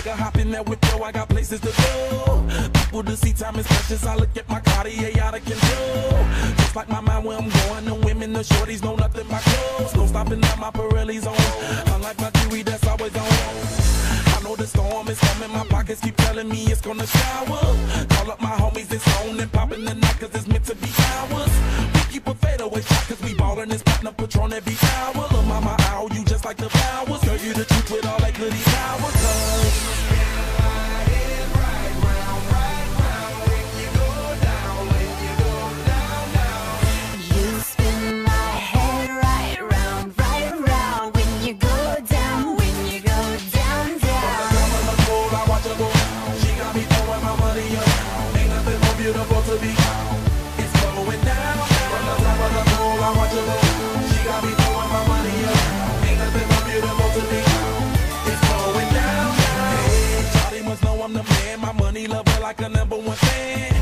nigga hop in that whip, yo, I got places to go. People to see, time is precious. I look at my Cartier out of control. Just like my mind where I'm going, the women, the shorties know nothing but clothes. No stopping at my Pirelli's on. Unlike my jewelry that's always on. I know the storm is coming, my pockets keep telling me it's gonna shower. Call up my homies, it's on and popping the night, cause it's meant to be ours. We keep a fadeaway shot, cause we ballin' this platinum Patron every hour. Lil' mama, ow, you just like the flowers. Girl, you the truth with all that goody power, cause beautiful to be. It's going down. From the top of the pool, I watch her go. She got me throwing my money up. Ain't nothing more beautiful to be. It's going down. Hey, Charlie must know I'm the man. My money lover like a #1 fan.